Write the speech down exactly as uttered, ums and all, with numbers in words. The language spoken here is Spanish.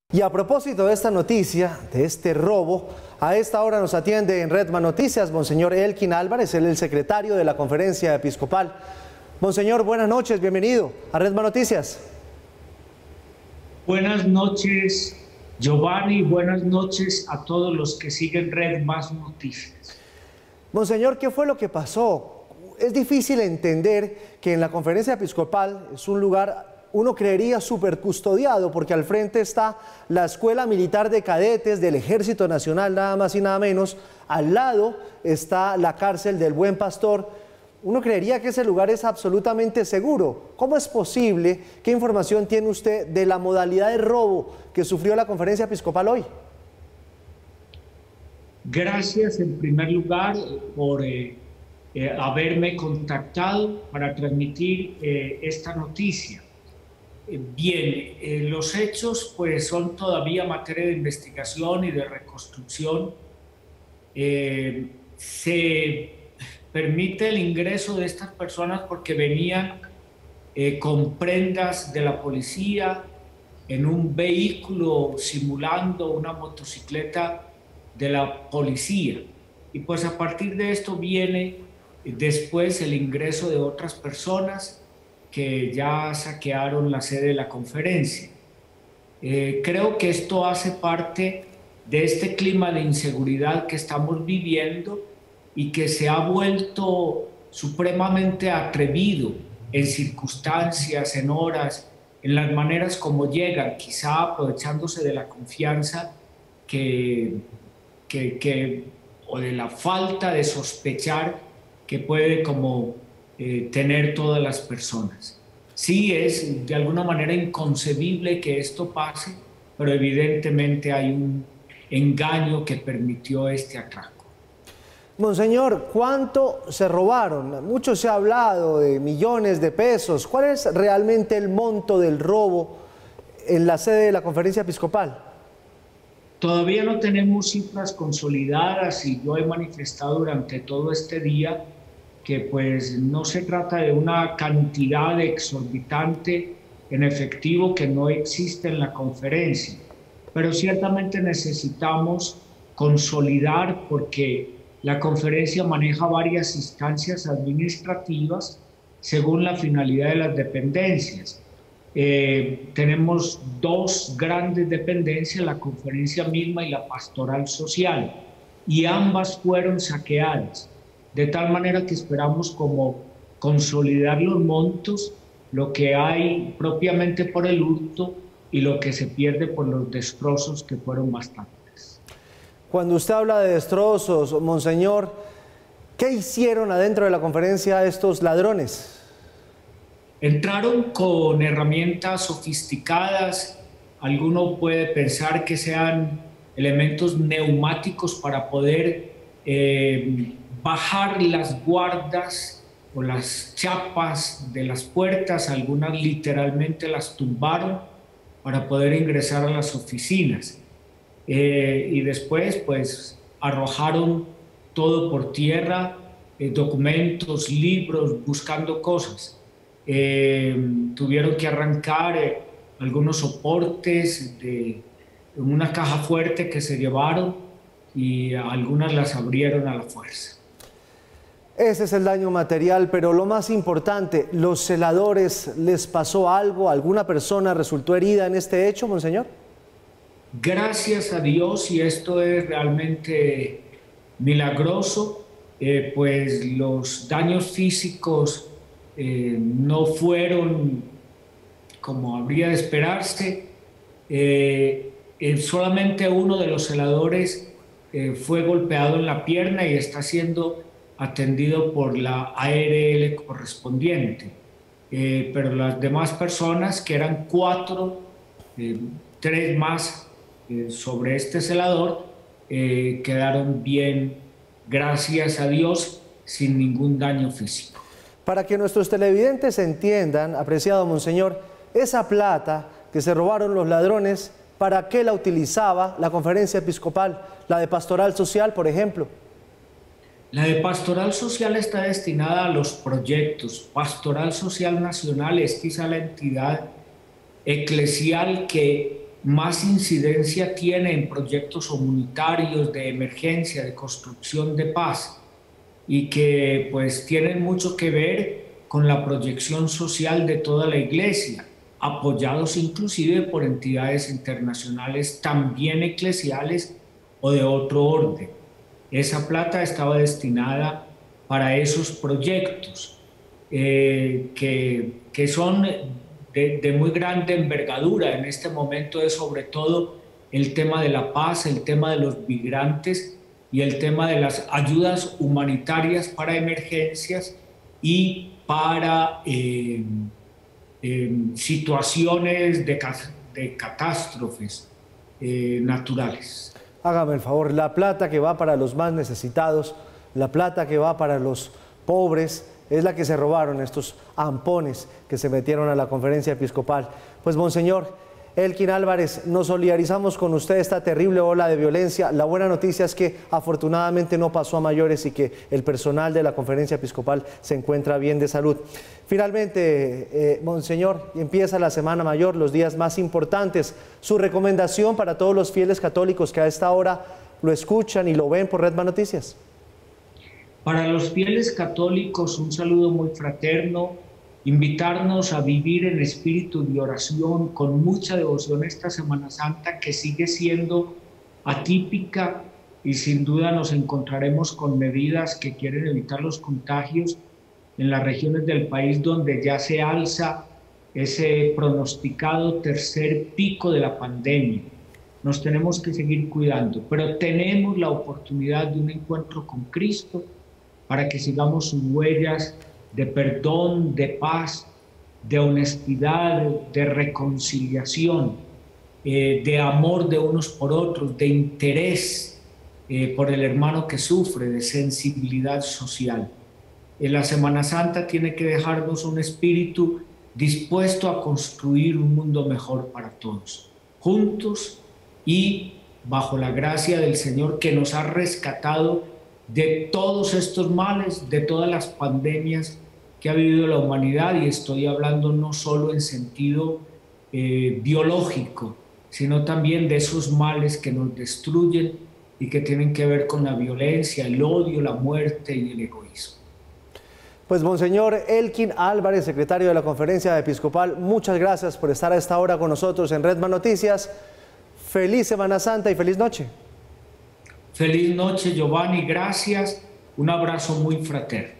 Y a propósito de esta noticia, de este robo, a esta hora nos atiende en Redman Noticias Monseñor Elkin Álvarez, él es el secretario de la Conferencia Episcopal. Monseñor, buenas noches, bienvenido a Redman Noticias. Buenas noches, Giovanni, buenas noches a todos los que siguen Redman Noticias. Monseñor, ¿qué fue lo que pasó? Es difícil entender que en la Conferencia Episcopal es un lugar, uno creería, súper custodiado, porque al frente está la Escuela Militar de Cadetes del Ejército Nacional, nada más y nada menos. Al lado está la cárcel del Buen Pastor. Uno creería que ese lugar es absolutamente seguro. ¿Cómo es posible? ¿Qué información tiene usted de la modalidad de robo que sufrió la Conferencia Episcopal hoy? Gracias en primer lugar por eh, eh, haberme contactado para transmitir eh, esta noticia. Bien, eh, los hechos pues son todavía materia de investigación y de reconstrucción. Eh, se permite el ingreso de estas personas porque venían eh, con prendas de la policía en un vehículo simulando una motocicleta de la policía. Y pues a partir de esto viene eh, después el ingreso de otras personas que ya saquearon la sede de la conferencia. Eh, creo que esto hace parte de este clima de inseguridad que estamos viviendo y que se ha vuelto supremamente atrevido en circunstancias, en horas, en las maneras como llegan, quizá aprovechándose de la confianza que, que, que, o de la falta de sospechar que puede como Eh, tener todas las personas. Sí es de alguna manera inconcebible que esto pase, pero evidentemente hay un engaño que permitió este atraco. Monseñor, ¿cuánto se robaron? Mucho se ha hablado de millones de pesos. ¿Cuál es realmente el monto del robo en la sede de la Conferencia Episcopal? Todavía no tenemos cifras consolidadas y yo he manifestado durante todo este día que pues no se trata de una cantidad exorbitante en efectivo que no existe en la conferencia, pero ciertamente necesitamos consolidar porque la conferencia maneja varias instancias administrativas según la finalidad de las dependencias. Eh, tenemos dos grandes dependencias, la conferencia misma y la pastoral social, y ambas fueron saqueadas. De tal manera que esperamos como consolidar los montos, lo que hay propiamente por el hurto y lo que se pierde por los destrozos, que fueron bastantes. Cuando usted habla de destrozos, Monseñor, ¿qué hicieron adentro de la conferencia estos ladrones? Entraron con herramientas sofisticadas. Alguno puede pensar que sean elementos neumáticos para poder eh, bajar las guardas o las chapas de las puertas. Algunas literalmente las tumbaron para poder ingresar a las oficinas. Eh, y después pues arrojaron todo por tierra, eh, documentos, libros, buscando cosas. Eh, tuvieron que arrancar eh, algunos soportes de, de una caja fuerte que se llevaron y algunas las abrieron a la fuerza. Ese es el daño material, pero lo más importante, ¿los celadores les pasó algo? ¿Alguna persona resultó herida en este hecho, Monseñor? Gracias a Dios, y esto es realmente milagroso, eh, pues los daños físicos eh, no fueron como habría de esperarse. Eh, eh, solamente uno de los celadores eh, fue golpeado en la pierna y está siendo atendido por la A R L correspondiente, eh, pero las demás personas, que eran cuatro, eh, tres más eh, sobre este celador, eh, quedaron bien, gracias a Dios, sin ningún daño físico. Para que nuestros televidentes entiendan, apreciado Monseñor, esa plata que se robaron los ladrones, ¿para qué la utilizaba la Conferencia Episcopal? La de Pastoral Social, por ejemplo. La de Pastoral Social está destinada a los proyectos. Pastoral Social Nacional es quizá la entidad eclesial que más incidencia tiene en proyectos comunitarios de emergencia, de construcción de paz, y que pues tienen mucho que ver con la proyección social de toda la Iglesia, apoyados inclusive por entidades internacionales también eclesiales o de otro orden. Esa plata estaba destinada para esos proyectos eh, que, que son de, de muy grande envergadura. En este momento es sobre todo el tema de la paz, el tema de los migrantes y el tema de las ayudas humanitarias para emergencias y para eh, eh, situaciones de, de catástrofes eh, naturales. Hágame el favor, la plata que va para los más necesitados, la plata que va para los pobres, es la que se robaron estos ampones que se metieron a la conferencia episcopal. Pues, Monseñor Elkin Álvarez, nos solidarizamos con usted esta terrible ola de violencia. La buena noticia es que afortunadamente no pasó a mayores y que el personal de la conferencia episcopal se encuentra bien de salud. Finalmente, eh, Monseñor, empieza la Semana Mayor, los días más importantes. Su recomendación para todos los fieles católicos que a esta hora lo escuchan y lo ven por Redman Noticias. Para los fieles católicos, un saludo muy fraterno, invitarnos a vivir en espíritu de oración con mucha devoción esta Semana Santa, que sigue siendo atípica, y sin duda nos encontraremos con medidas que quieren evitar los contagios en las regiones del país donde ya se alza ese pronosticado tercer pico de la pandemia. Nos tenemos que seguir cuidando, pero tenemos la oportunidad de un encuentro con Cristo para que sigamos sus huellas de perdón, de paz, de honestidad, de reconciliación, eh, de amor de unos por otros, de interés eh, por el hermano que sufre, de sensibilidad social. En la Semana Santa tiene que dejarnos un espíritu dispuesto a construir un mundo mejor para todos, juntos y bajo la gracia del Señor, que nos ha rescatado de todos estos males, de todas las pandemias que ha vivido la humanidad, y estoy hablando no solo en sentido eh, biológico, sino también de esos males que nos destruyen y que tienen que ver con la violencia, el odio, la muerte y el egoísmo. Pues, Monseñor Elkin Álvarez, secretario de la Conferencia Episcopal, muchas gracias por estar a esta hora con nosotros en Redman Noticias. Feliz Semana Santa y feliz noche. Feliz noche, Giovanni, gracias. Un abrazo muy fraterno.